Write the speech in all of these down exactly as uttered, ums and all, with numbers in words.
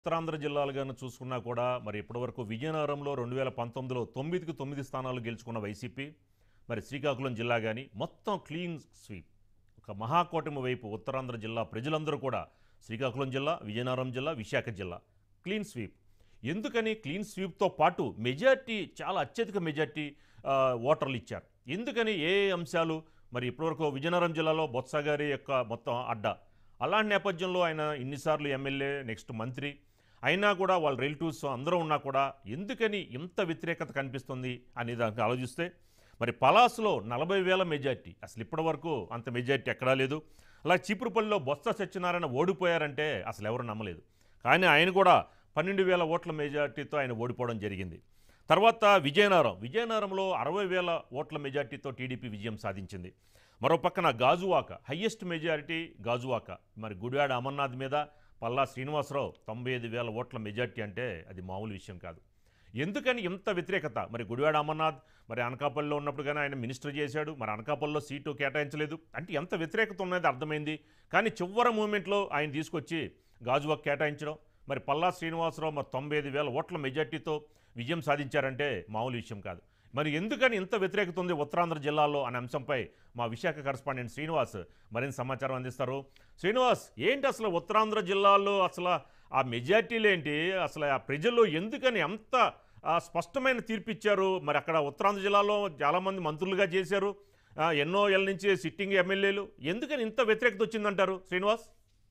ఉత్తరాంధ్ర జిల్లాలుగాను చూసుకున్నా కూడా మరి ఇప్పటివరకు విజయనగరంలో రెండు వేల పంతొమ్మిదిలో తొమ్మిదికి తొమ్మిది స్థానాలు గెలుచుకున్న వైసీపీ మరి శ్రీకాకుళం జిల్లా కానీ మొత్తం క్లీన్ స్వీప్ ఒక మహాకూటమి వైపు ఉత్తరాంధ్ర జిల్లా ప్రజలందరూ కూడా శ్రీకాకుళం జిల్లా విజయనగరం జిల్లా విశాఖ జిల్లా క్లీన్ స్వీప్ ఎందుకని క్లీన్ స్వీప్తో పాటు మెజార్టీ చాలా అత్యధిక మెజార్టీ ఓటర్లు ఇచ్చారు ఎందుకని ఏ అంశాలు మరి ఇప్పటివరకు విజయనగరం జిల్లాలో బొత్స గారి యొక్క మొత్తం అడ్డా అలాంటి నేపథ్యంలో ఆయన ఇన్నిసార్లు ఎమ్మెల్యే నెక్స్ట్ మంత్రి అయినా కూడా వాళ్ళ రిలేటివ్స్ అందరూ ఉన్నా కూడా ఎందుకని ఇంత వ్యతిరేకత కనిపిస్తుంది అనే దానికి ఆలోచిస్తే మరి పలాసులో నలభై వేల మెజార్టీ అసలు ఇప్పటి వరకు అంత మెజార్టీ ఎక్కడా లేదు. అలా చీపురుపల్లిలో బొత్స సత్యనారాయణ ఓడిపోయారంటే అసలు ఎవరు నమ్మలేదు. కానీ ఆయన కూడా పన్నెండు వేల ఓట్ల మెజార్టీతో ఆయన ఓడిపోవడం జరిగింది. తర్వాత విజయనగరం విజయనగరంలో అరవై వేల ఓట్ల మెజార్టీతో టీడీపీ విజయం సాధించింది. మరో పక్కన గాజువాక హయ్యెస్ట్ మెజారిటీ గాజువాక మరి గుడివాడ అమర్నాథ్ మీద పల్లా శ్రీనివాసరావు తొంభై ఐదు వేల ఓట్ల మెజార్టీ అంటే అది మామూలు విషయం కాదు. ఎందుకని ఇంత వ్యతిరేకత మరి గుడివాడ అమర్నాథ్ మరి అనకాపల్లిలో ఉన్నప్పుడు కానీ ఆయన మినిస్టర్ చేశాడు, మరి అనకాపల్లిలో సీటు కేటాయించలేదు అంటే ఎంత వ్యతిరేకత ఉన్నది అర్థమైంది. కానీ చివరి మూమెంట్లో ఆయన తీసుకొచ్చి గాజువాక కేటాయించడం మరి పల్లా శ్రీనివాసరావు మరి తొంభై ఐదు వేల ఓట్ల మెజార్టీతో విజయం సాధించారంటే మామూలు విషయం కాదు. మరి ఎందుకని ఇంత వ్యతిరేకత ఉంది ఉత్తరాంధ్ర జిల్లాలో అనే అంశంపై మా విశాఖ కరెస్పాండెంట్ శ్రీనివాస్ మరింత సమాచారం అందిస్తారు. శ్రీనివాస్, ఏంటి అసలు ఉత్తరాంధ్ర జిల్లాలో అసలు ఆ మెజార్టీలు ఏంటి, అసలు ఆ ప్రజల్లో ఎందుకని అంత స్పష్టమైన తీర్పు ఇచ్చారు? మరి అక్కడ ఉత్తరాంధ్ర జిల్లాలో చాలామంది మంత్రులుగా చేశారు, ఎన్నో ఏళ్ళ నుంచి సిట్టింగ్ ఎమ్మెల్యేలు, ఎందుకని ఇంత వ్యతిరేకత వచ్చిందంటారు శ్రీనివాస్?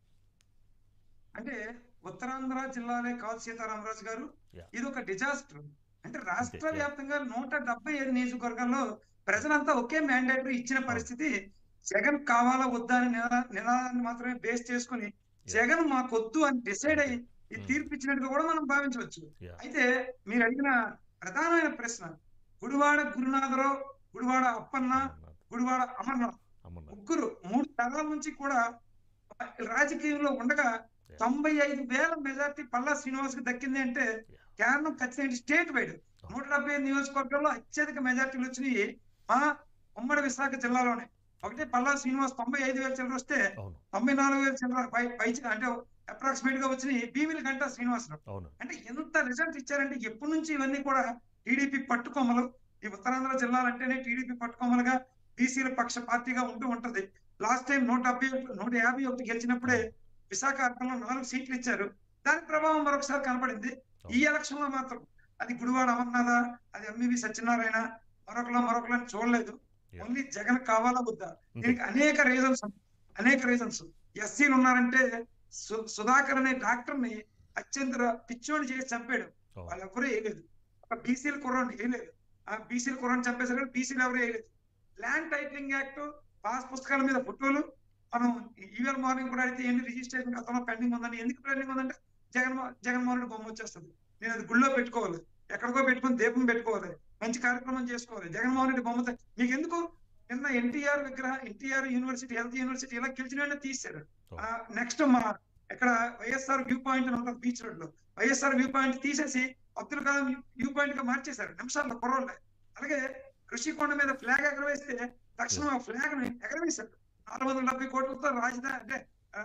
అంటే ఉత్తరాంధ్ర జిల్లాలే కాదు సీతారామరాజు గారు, ఇది ఒక డిజాస్టర్. అంటే రాష్ట్ర వ్యాప్తంగా నూట డెబ్బై ఐదు నియోజకవర్గాల్లో ప్రజలంతా ఒకే మ్యాండేటరీ ఇచ్చిన పరిస్థితి. జగన్ కావాలా వద్దా అని నినాదాన్ని మాత్రమే బేస్ చేసుకుని జగన్ మాకొద్దు అని డిసైడ్ అయ్యి ఈ తీర్పు ఇచ్చినట్టుగా కూడా మనం భావించవచ్చు. అయితే మీరు అడిగిన ప్రధానమైన ప్రశ్న, గుడివాడ గురునాథరావు, గుడివాడ అప్పన్న, గుడివాడ అమర్నాథ్ ముగ్గురు మూడు తరాల నుంచి కూడా రాజకీయంలో ఉండగా తొంభై ఐదు వేల మెజార్టీ పల్లా శ్రీనివాస్ కి దక్కింది అంటే కేవలం ఖచ్చితంగా స్టేట్ వైడ్ నూట డెబ్బై ఐదు నియోజకవర్గాల్లో అత్యధిక మెజార్టీలు వచ్చినాయి మా ఉమ్మడి విశాఖ జిల్లాలోనే. ఒకటే పల్లా శ్రీనివాస్ తొంభై ఐదు వేల చిల్లర వస్తే తొంభై నాలుగు వేల చిల్లర పై పై అంటే అప్రాక్సిమేట్ గా వచ్చినాయి భీమిలి గంట శ్రీనివాసరావు. అంటే ఎంత రిజల్ట్ ఇచ్చారంటే ఎప్పటి నుంచి ఇవన్నీ కూడా టీడీపీ పట్టుకొమ్మలు, ఈ ఉత్తరాంధ్ర జిల్లాలంటేనే టీడీపీ పట్టుకొమ్మలుగా బీసీల పక్ష పార్టీగా ఉంటూ ఉంటది. లాస్ట్ టైం నూట డెబ్బై నూట యాభై ఒకటి గెలిచినప్పుడే విశాఖపట్నంలో నాలుగు సీట్లు ఇచ్చారు, దాని ప్రభావం మరొకసారి కనపడింది. ఈ ఎలక్షన్ లో మాత్రం అది గుడివాడ అమర్నాథ, అది ఎంవివి సత్యనారాయణ, మరొకలా మరొకలా చూడలేదు. ఓన్లీ జగన్ కావాలా వద్దా. దీనికి అనేక రీజన్స్ అనేక రీజన్స్ ఎస్సీలు ఉన్నారంటే సుధాకర్ అనే డాక్టర్ ని అత్యంత పిచ్చోని చేసి చంపాడు, వాళ్ళెవరూ వేయలేదు. ఒక బీసీల కుర్రాన్ని వేయలేదు, ఆ బీసీల కుర్రాన్ని చంపేశారు కానీ బీసీలు ఎవరు వేయలేదు. ల్యాండ్ టైటిలింగ్ యాక్ట్, పాస్ పుస్తకాల మీద ఫోటోలు మనం ఈవేళ మార్నింగ్ కూడా అయితే ఏంటి రిజిస్ట్రేషన్ గతంలో పెండింగ్ ఉందని. ఎందుకు పెండింగ్ ఉందంటే జగన్మోహన్ జగన్మోహన్ రెడ్డి బొమ్మ వచ్చేస్తుంది, నేను అది గుళ్ళో పెట్టుకోవాలి, ఎక్కడికో పెట్టుకుని దీపం పెట్టుకోవాలి, మంచి కార్యక్రమం చేసుకోవాలి, జగన్మోహన్ రెడ్డి బొమ్మ మీకు ఎందుకు? నిన్న ఎన్టీఆర్ విగ్రహ ఎన్టీఆర్ యూనివర్సిటీ హెల్త్ యూనివర్సిటీ ఇలా గెలిచిన వెంటనే తీశారు. నెక్స్ట్ మా ఇక్కడ వైఎస్ఆర్ వ్యూ పాయింట్ అని ఉంటుంది బీచ్ రోడ్ లో, వైఎస్ఆర్ వ్యూ పాయింట్ తీసేసి అబ్దుల్ కలాం వ్యూ పాయింట్ గా మార్చేశారు నిమిషాల్లో కుర్రోళ్ళే. అలాగే ఋషికొండ మీద ఫ్లాగ్ ఎగరవేస్తే తక్షణం ఆ ఫ్లాగ్ ని ఎగరవేశారు. నాలుగు వందల డెబ్బై కోట్లతో రాజధాని అంటే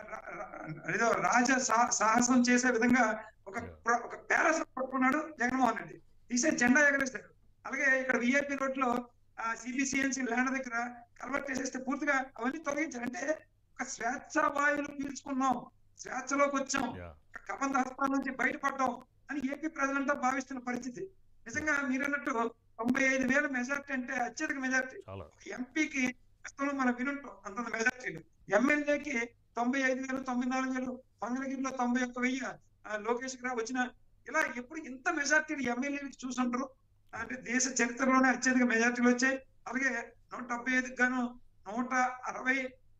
ఏదో రాజ సాహసం చేసే విధంగా ఒక ఒక ప్యాలెస్ పట్టుకున్నాడు జగన్మోహన్ రెడ్డి, తీసే జెండా ఎగరేశారు. అలాగే ఇక్కడ విఐపి రోడ్ లో సిబిసిఎన్సి ల్యాండ్ దగ్గర కన్వర్ట్ చేసేస్తే పూర్తిగా అవన్నీ తొలగించారు. అంటే ఒక స్వేచ్ఛ వాయువులు పీల్చుకున్నాం, స్వేచ్ఛలోకి వచ్చాం, కబంధ హస్తాల నుంచి బయటపడ్డాం అని ఏపీ ప్రజలంతా భావిస్తున్న పరిస్థితి. నిజంగా మీరన్నట్టు తొంభై ఐదు వేల మెజార్టీ అంటే అత్యధిక మెజార్టీ. ఎంపీకి గతంలో మనం వినుంటాం అంత మెజార్టీలు, ఎమ్మెల్యేకి తొంభై ఐదు వేలు తొంభై నాలుగు వేలు మంగళగిరిలో తొంభై ఒక్క వెయ్యి లోకేష్ గా వచ్చిన ఇలా ఎప్పుడు ఇంత మెజార్టీలు ఎమ్మెల్యేలకు చూసుంటారు అంటే దేశ చరిత్రలోనే అత్యధిక మెజార్టీలు వచ్చాయి. అలాగే నూట డెబ్బై ఐదుకి గాను నూట అరవై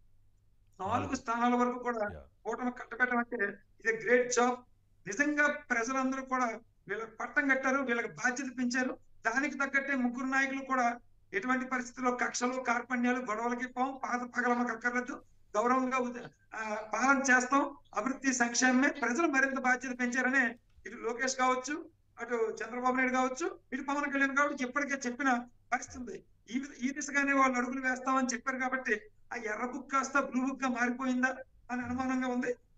నాలుగు స్థానాల వరకు కూడా కూటమి కట్టబెట్టడం అంటే ఇది గ్రేట్ జాబ్. నిజంగా ప్రజలందరూ కూడా వీళ్ళకి పట్టం కట్టారు, వీళ్ళకి బాధ్యత పెంచారు. దానికి తగ్గట్టే ముగ్గురు నాయకులు కూడా ఎటువంటి పరిస్థితుల్లో కక్షలు కార్పణ్యాలు గొడవలకి పోం, పాత పగలమకు అక్కర్లేదు, గౌరవంగా పాలన చేస్తాం, అభివృద్ధి సంక్షేమమే ప్రజలు మరింత బాధ్యత పెంచారనే ఇటు లోకేష్ కావచ్చు, అటు చంద్రబాబు నాయుడు కావచ్చు, ఇటు పవన్ కళ్యాణ్ కావచ్చు ఇప్పటికే చెప్పిన పరిస్థితి. ఈ ఈ దిశగానే వాళ్ళు అడుగులు వేస్తామని చెప్పారు కాబట్టి ఆ ఎర్ర బుక్ కాస్త బ్లూ బుక్ గా మారిపోయిందా అని అనుమానంగా ఉంది.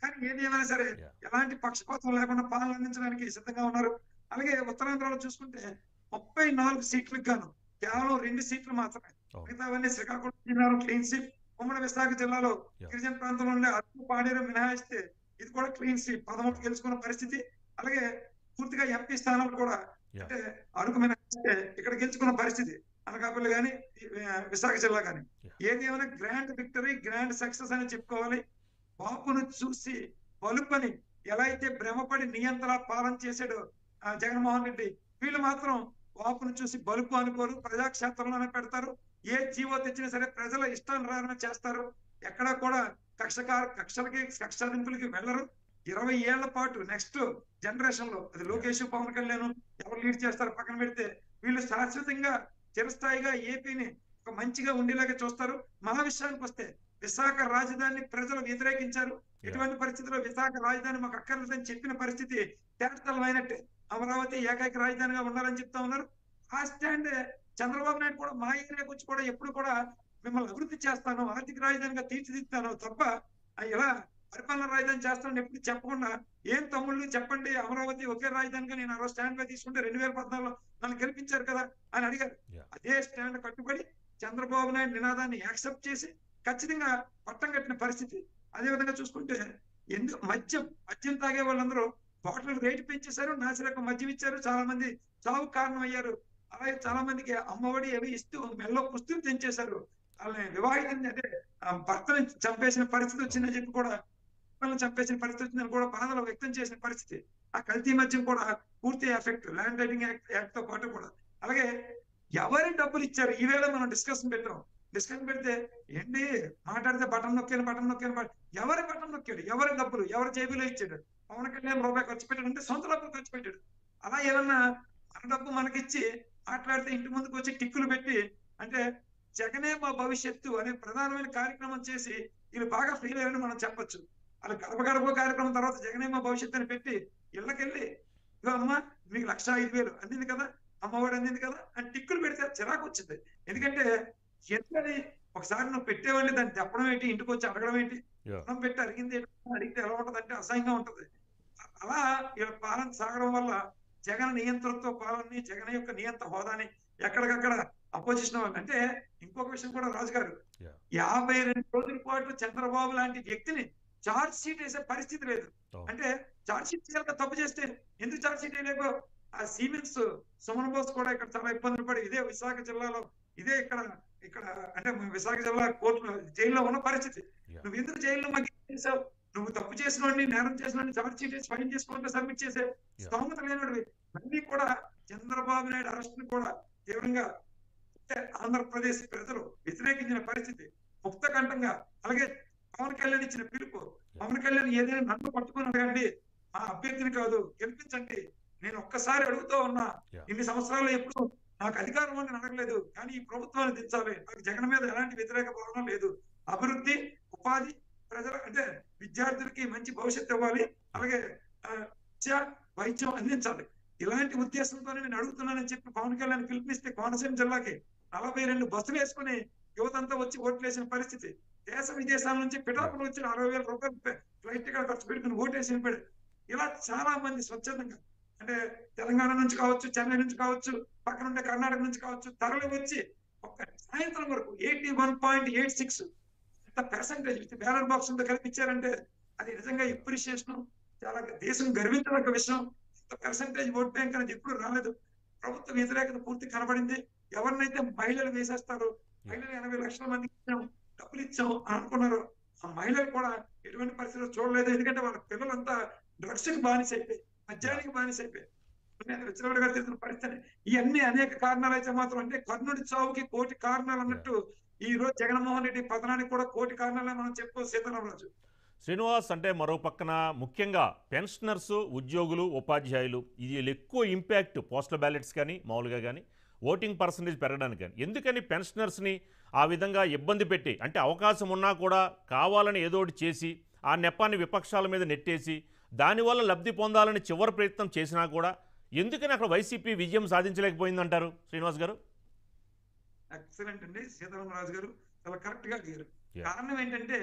కానీ ఏది ఏమైనా సరే Yeah. ఎలాంటి పక్షపాతం లేకుండా పాలన అందించడానికి సిద్ధంగా ఉన్నారు. అలాగే ఉత్తరాంధ్రలో చూసుకుంటే ముప్పై నాలుగు సీట్లకు గాను కేవలం రెండు సీట్లు మాత్రమే, Oh. మిగతావన్నీ శ్రీకాకుళం జిల్లాలో క్లీన్ స్వీప్. ఉమ్మడి విశాఖ జిల్లాలో Yeah. గిరిజన ప్రాంతంలో ఉండే అరకు పాడేరు మినహాయిస్తే ఇది కూడా క్లీన్ స్వీప్, పదమూడు గెలుచుకున్న పరిస్థితి. అలాగే పూర్తిగా ఎంపీ స్థానాలు కూడా Yeah. అంటే అరకు మినహాయిస్తే ఇక్కడ గెలుచుకున్న పరిస్థితి అనకాపల్లి కానీ విశాఖ జిల్లా కానీ. Yeah. ఏది ఏమైనా గ్రాండ్ విక్టరీ, గ్రాండ్ సక్సెస్ అని చెప్పుకోవాలి. బాపును చూసి బలుపని ఎలా అయితే భ్రమపడి నియంత్రణ పాలన చేశాడో ఆ జగన్మోహన్ రెడ్డి, వీళ్ళు మాత్రం బాపును చూసి బలుపు అనుకోరు, ప్రజాక్షేత్రంలోనే పెడతారు. ఏ జీవో తెచ్చినా సరే ప్రజల ఇష్టానుసారం చేస్తారు. ఎక్కడా కూడా కక్షకార కక్షలకి కక్షాదింపులకి వెళ్ళరు. ఇరవై ఏళ్ల పాటు నెక్స్ట్ జనరేషన్ లో అది లోకేష్, పవన్ కళ్యాణ్ ఎవరు లీడ్ చేస్తారు పక్కన పెడితే, వీళ్ళు శాశ్వతంగా చిరస్థాయిగా ఏపీని ఒక మంచిగా ఉండేలాగా చూస్తారు. మా విషయానికి వస్తే విశాఖ రాజధానిని ప్రజలు వ్యతిరేకించారు. ఎటువంటి పరిస్థితుల్లో విశాఖ రాజధాని మాకు అక్కర్లేదని చెప్పిన పరిస్థితి తేటతలమైనట్టే. అమరావతి ఏకైక రాజధానిగా ఉండాలని చెప్తా ఉన్నారు. ఆ స్టాండ్ చంద్రబాబు నాయుడు కూడా మా ఏరియాకి వచ్చి కూడా ఎప్పుడు కూడా మిమ్మల్ని అభివృద్ధి చేస్తాను, ఆర్థిక రాజధానిగా తీర్చిదిద్దుతాను తప్ప ఇలా పరిపాలన రాజధాని చేస్తానని ఎప్పుడు చెప్పకుండా, ఏం తమ్ముళ్ళు చెప్పండి అమరావతి ఒకే రాజధానిగా నేను ఆ రోజు స్టాండ్ బై తీసుకుంటే రెండు వేల పద్నాలుగులో నన్ను గెలిపించారు కదా అని అడిగారు. అదే స్టాండ్ కట్టుబడి చంద్రబాబు నాయుడు నినాదాన్ని యాక్సెప్ట్ చేసి ఖచ్చితంగా పట్టం కట్టిన పరిస్థితి. అదే విధంగా చూసుకుంటే ఎందుకు మద్యం మద్యం తాగే వాళ్ళందరూ బాటిల్ రేటు పెంచేశారు, నాసిరకం మద్యం ఇచ్చారు, చాలా మంది చావు కారణం అయ్యారు. అలాగే చాలా మందికి అమ్మఒడి అవి ఇస్తూ మెల్లో పుస్తకం తెంచేశారు. వాళ్ళని వివాహితుని అంటే భర్తని చంపేసిన పరిస్థితి వచ్చిందని చెప్పి కూడా చంపేసిన పరిస్థితి వచ్చిందని కూడా బాధలు వ్యక్తం చేసిన పరిస్థితి. ఆ కల్తీ మద్యం కూడా పూర్తి effect land titling act act తో పాటు కూడా. అలాగే ఎవరి డబ్బులు ఇచ్చారు ఈవేళ మనం డిస్కషన్ పెట్టాం. డిస్కషన్ పెడితే ఏంటి మాట్లాడితే బటన్ నొక్కాను బటన్ నొక్కాను ఎవరి బటన్ నొక్కాడు, ఎవరి డబ్బులు ఎవరి జేబులో ఇచ్చాడు? పవన్ కళ్యాణ్ రూపాయి ఖర్చు పెట్టాడు అంటే సొంత డబ్బులు ఖర్చు పెట్టాడు. అలా ఏమన్నా మన డబ్బు మనకిచ్చి మాట్లాడితే ఇంటి ముందుకు వచ్చి టిక్కులు పెట్టి అంటే జగనే మా భవిష్యత్తు అనే ప్రధానమైన కార్యక్రమం చేసి వీళ్ళు బాగా ఫెయిల్ అయ్యారని మనం చెప్పొచ్చు. అలా గడప గడప కార్యక్రమం తర్వాత జగనే మా భవిష్యత్తు అని పెట్టి ఇళ్ళకెళ్ళి ఇగో అమ్మ మీకు లక్ష ఐదు వేలు అందింది కదా, అమ్మఒడి అందింది కదా అని టిక్కులు పెడితే చిరాకు వచ్చింది. ఎందుకంటే ఎందుకని ఒకసారి నువ్వు పెట్టేవాడిని దాన్ని చెప్పడం ఏంటి, ఇంటికి వచ్చి అడగడం ఏంటి, అన్నం పెట్టి అడిగింది అడిగితే ఎలా ఉంటది అంటే అసహ్యంగా ఉంటది. అలా వీళ్ళ పాలన సాగడం వల్ల జగన్ నియంత్రణతో పాలనని, జగన్ యొక్క నియంత్రణ హోదాని ఎక్కడికక్కడ అపోజిషన్ వాళ్ళు అంటే ఇంకొక విషయం కూడా రాజుగారు, యాభై రెండు రోజుల పాటు చంద్రబాబు లాంటి వ్యక్తిని చార్జ్ షీట్ వేసే పరిస్థితి లేదు. అంటే చార్జ్ షీట్ చేయాలి, తప్పు చేస్తే ఎందుకు చార్జ్ షీట్ వేయలేకో ఆ సీమెన్స్ సుమన్ బోస్ కూడా ఇక్కడ చాలా ఇబ్బందులు పడి ఇదే విశాఖ జిల్లాలో ఇదే ఇక్కడ ఇక్కడ అంటే విశాఖ జిల్లా కోర్టు జైల్లో ఉన్న పరిస్థితి. నువ్వు ఎందుకు జైల్లో మాకు చేసావు? నువ్వు తప్పు చేసిన వాడిని, నేరం చేసిన వాడిని చార్జ్ షీట్ వేసి ఫైన్ చేసుకుంటే సబ్మిట్ చేసే స్తోమత లేనివాడివి. మళ్ళీ కూడా చంద్రబాబు నాయుడు అరెస్ట్ ని కూడా తీవ్రంగా ఆంధ్రప్రదేశ్ ప్రజలు వ్యతిరేకించిన పరిస్థితి ముక్త కంఠంగా. అలాగే పవన్ కళ్యాణ్ ఇచ్చిన పిలుపు, పవన్ కళ్యాణ్ ఏదైనా నన్ను పట్టుకుని అడగండి, మా అభ్యర్థిని కాదు గెలిపించండి, నేను ఒక్కసారి అడుగుతూ ఉన్నా, ఇన్ని సంవత్సరాలు ఎప్పుడు నాకు అధికారం అని అడగలేదు, కానీ ఈ ప్రభుత్వాన్ని దించాలి, నాకు జగన్ మీద ఎలాంటి వ్యతిరేక భావన లేదు, అభివృద్ధి ఉపాధి ప్రజల అంటే విద్యార్థులకి మంచి భవిష్యత్తు ఇవ్వాలి, అలాగే విద్య వైద్యం అందించాలి, ఇలాంటి ఉద్దేశంతోనే నేను అడుగుతున్నానని చెప్పి పవన్ కళ్యాణ్ పిలుపునిస్తే కోనసీమ జిల్లాకి నలభై రెండు బస్సులు వేసుకుని యువతంతా వచ్చి ఓట్లేసిన పరిస్థితి. దేశ విదేశాల నుంచి పిఠాపులు వచ్చి అరవై వేల రూపాయలు ఫ్లైట్ టికెట్ ఖర్చు పెట్టుకుని ఓటేసి ఇలా చాలా మంది స్వచ్ఛందంగా అంటే తెలంగాణ నుంచి కావచ్చు, చెన్నై నుంచి కావచ్చు, పక్కన ఉండే కర్ణాటక నుంచి కావచ్చు తరలి వచ్చి ఒక సాయంత్రం వరకు eighty one point eight six ఎంత పర్సెంటేజ్ విత్ బ్యాలెట్ బాక్స్ ఉందో కల్పించారంటే అది నిజంగా ఎప్రిషియేషన్, చాలా దేశం గర్వించదగ్గ విషయం. ఇంత పర్సెంటేజ్ ఓట్ బ్యాంక్ అనేది ఎప్పుడు రాలేదు. ప్రభుత్వ వ్యతిరేకత పూర్తి కనబడింది. ఎవరినైతే మహిళలు వేసేస్తారు, మహిళలు ఎనభై లక్షల మందికి ఇచ్చాం, డబ్బులు ఇచ్చాం అని అనుకున్నారు, ఆ మహిళలు కూడా ఎటువంటి పరిస్థితులు చూడలేదు. ఎందుకంటే వాళ్ళ పిల్లలంతా డ్రగ్స్ కి బానిస అయిపోయి, మద్యానికి బానిస అయిపోయి విచ్చలవిడిగా తిరుగుతున్న పరిస్థితి. ఇవన్నీ అనేక కారణాలు అయితే మాత్రం అంటే కర్ణుడి చావుకి కోటి కారణాలు అన్నట్టు ఈ రోజు జగన్మోహన్ రెడ్డి పతనానికి కూడా కోటి కారణాలే మనం చెప్పుకో సీతారామరాజు. శ్రీనివాస్, అంటే మరో పక్కన ముఖ్యంగా పెన్షనర్స్, ఉద్యోగులు, ఉపాధ్యాయులు ఇది ఎక్కువ ఇంపాక్ట్ పోస్టల్ బ్యాలెట్స్ కానీ మామూలుగా కానీ ఓటింగ్ పర్సంటేజ్ పెరగడానికి కానీ. ఎందుకని పెన్షనర్స్ని ఆ విధంగా ఇబ్బంది పెట్టి అంటే అవకాశం ఉన్నా కూడా కావాలని ఏదో ఒకటి చేసి ఆ నెపాన్ని విపక్షాల మీద నెట్టేసి దానివల్ల లబ్ధి పొందాలని చివరి ప్రయత్నం చేసినా కూడా ఎందుకని అక్కడ వైసీపీ విజయం సాధించలేకపోయిందంటారు శ్రీనివాస్ గారు? ఎక్సలెంట్ అండి సీతారామరాజు గారు, చాలా కరెక్ట్ గా అడిగారు. కారణం ఏంటంటే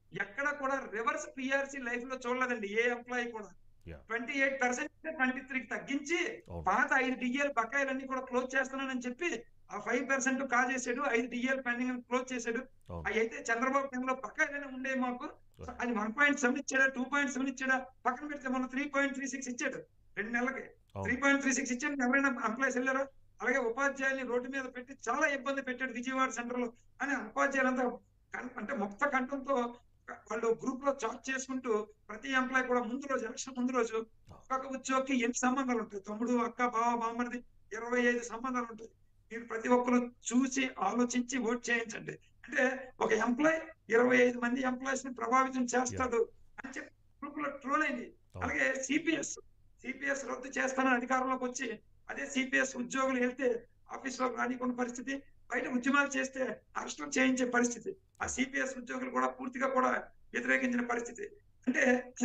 ఎక్కడ కూడా రివర్స్ పిఆర్సీ లైఫ్ లో చూడలేదండి ఏ ఎంప్లాయీ కూడా. Yeah twenty eight percent twenty త్రీకి తగ్గించి అవును పాత ఐదు డిఏలు బకాయిలన్నీ కూడా క్లోజ్ చేస్తున్నానని చెప్పి ఆ ఫైవ్ పర్సెంట్ కాజేసాడు. ఐదు డిఏలు పెండింగ్ క్లోజ్ చేశాడు. అవును అవి అయితే చంద్రబాబు టైంలో బకాయిలనే ఉండే మాకు. సో రైట్ అది వన్ పాయింట్ సెవెన్ ఇచ్చాడా, టూ పాయింట్ సెవెన్ ఇచ్చాడా పక్కన పెడితే మొన్న త్రీ పాయింట్ త్రీ సిక్స్ ఇచ్చాడు రెండు నెలలకి. త్రీ అవును పాయింట్ త్రీ సిక్స్ ఇచ్చాడు. ఎవరైనా ఎంప్లాయీస్ వెళ్ళారా? అలాగే ఉపాధ్యాయుల్ని రోడ్డు మీద పెట్టి చాలా ఇబ్బంది పెట్టాడు విజయవాడ సెంటర్ లో. అని ఉపాధ్యాయులంతా కం- అంటే ముక్త కంఠంతో వాళ్ళు గ్రూప్ లో చాట్ చేసుకుంటూ ప్రతి ఎంప్లాయీ కూడా ముందు రోజు ఎలక్షన్ ముందు రోజు ఒక్కొక్క ఉద్యోగికి ఎన్ని సంబంధాలు ఉంటాయి, తమ్ముడు అక్క బావ బామ్మడిది ఇరవై ఐదు సంబంధాలు ఉంటాయి. మీరు ప్రతి ఒక్కరు చూసి ఆలోచించి ఓట్ చేయించండి. అంటే ఒక ఎంప్లాయ్ ఇరవై ఐదు మంది ఎంప్లాయీస్ ని ప్రభావితం యా చేస్తాడు అని చెప్పి గ్రూప్ లో ట్రోల్ అయింది. అవును అలాగే సిపిఎస్ సిపిఎస్ రద్దు చేస్తానని అధికారంలోకి వచ్చి అదే సిపిఎస్ ఉద్యోగులు వెళ్తే ఆఫీస్ లో రానికున్న పరిస్థితి, బయట ఉద్యమాలు చేస్తే అరెస్టులు చేయించే పరిస్థితి, ఆ అవును సిపిఎస్ ఉద్యోగులు కూడా పూర్తిగా కూడా వ్యతిరేకించిన పరిస్థితి. అంటే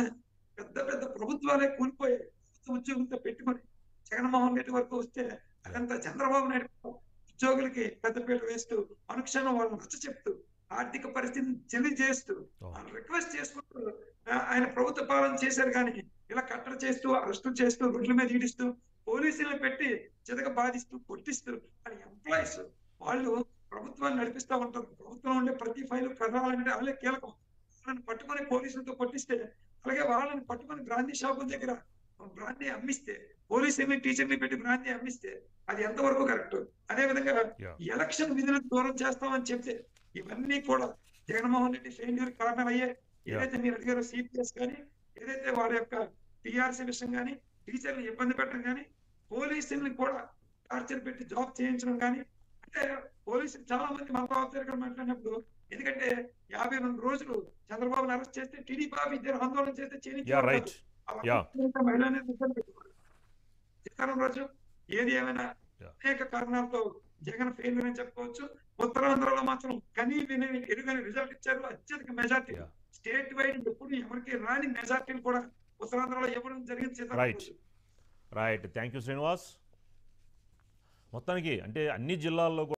పెద్ద పెద్ద ప్రభుత్వాలే కూలిపోయి ప్రభుత్వ ఉద్యోగులతో పెట్టుకొని జగన్మోహన్ రెడ్డి వరకు వస్తే యా అదంతా చంద్రబాబు నాయుడు ఉద్యోగులకి పెద్దపీట వేస్తూ అనుక్షణం వాళ్ళని నచ్చ చెప్తూ ఆర్థిక పరిస్థితిని తెలియజేస్తూ అవును వాళ్ళు రిక్వెస్ట్ చేసుకుంటూ ఆ, ఆయన ప్రభుత్వ పాలన చేశారు. కానీ ఇలా కట్టడి చేస్తూ అరెస్టులు చేస్తూ రోడ్ల మీద ఈడిస్తూ పోలీసులను పెట్టి చితక బాధిస్తూ కొట్టిస్తూ అని ఎంప్లాయీస్ వాళ్ళు ప్రభుత్వాన్ని నడిపిస్తూ ఉంటారు. ప్రభుత్వం ఉండే ప్రతి ఫైల్ కదలాలంటే వాళ్ళే కీలకం. వాళ్ళని పట్టుకొని పోలీసులతో కొట్టిస్తే, అలాగే వాళ్ళని పట్టుకొని బ్రాందీ షాపుల దగ్గర బ్రాందీ అమ్మిస్తే, పోలీసుల్ని టీచర్ని పెట్టి బ్రాందీ అమ్మిస్తే అది ఎంతవరకు కరెక్ట్? అదే విధంగా యా ఎలక్షన్ విధులకు దూరం చేస్తామని చెప్తే ఇవన్నీ కూడా జగన్మోహన్ రెడ్డి ఫెయిల్యూర్ కారణం అయ్యే. యా ఏదైతే మీరు అడిగారో సిపిఎస్ కానీ, ఏదైతే వారి యొక్క పిఆర్సీ విషయం కానీ, టీచర్ని ఇబ్బంది పెట్టడం కానీ, పోలీసుల్ని కూడా టార్చర్ పెట్టి జాబ్ చేయించడం కానీ, అంటే పోలీసులు చాలా మంది మన బాబు మాట్లాడినప్పుడు, ఎందుకంటే యాభై రెండు రోజులు చంద్రబాబుని అరెస్ట్ చేస్తే టీడీపీ ఆఫీసర్ ఆందోళన చేస్తే యా చేయించేవారు కాదు. రైట్ యా అవన్నీ మహిళనే ఇబ్బంది పెట్టేవారు. సీతారాం రాజు ఏది ఏమైనా యా అనేక కారణాలతో జగన్ ఫెయిల్యూర్ అని చెప్పుకోవచ్చు. ఉత్తరాంధ్రలో మాత్రం కనీ విని ఎరుగని రిజల్ట్ ఇచ్చారు. అత్యధిక మెజార్టీ యా స్టేట్ వైడ్ ఎప్పుడు ఎవరికి రాని మెజార్టీలు కూడా ఉత్తరాంధ్రలో ఇవ్వడం జరిగింది Sitaram right Raju. Right thank you Srinivas. మొత్తానికి అంటే అన్ని జిల్లాల్లో